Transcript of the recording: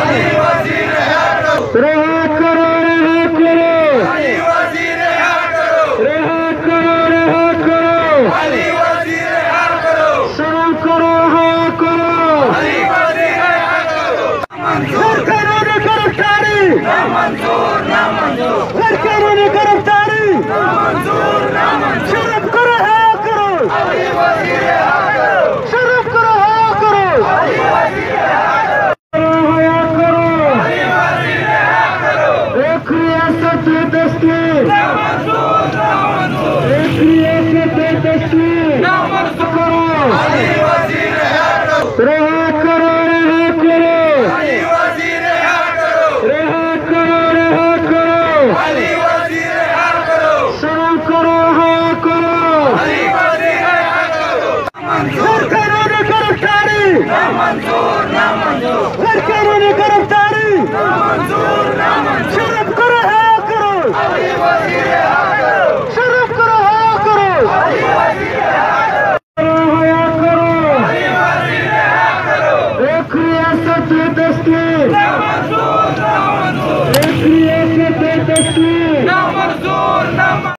रहा करो, रहा करो, रहा करो, शुरू करो, हाँ करो। सरकारों ने गिरफ्तारी, सरकारों ने गिरफ्तारी, शुरू करो, हाँ करो, शुरू करो, हाँ करो, हया करो। एक रियासत है दस्तूर, एक रियासत है दस्तूर करो। रहा करो, रहा करो, रहा करो, रहा करो, शुरू करो, हाँ करो। सरकारों ने गिरफ्तारी, सरकार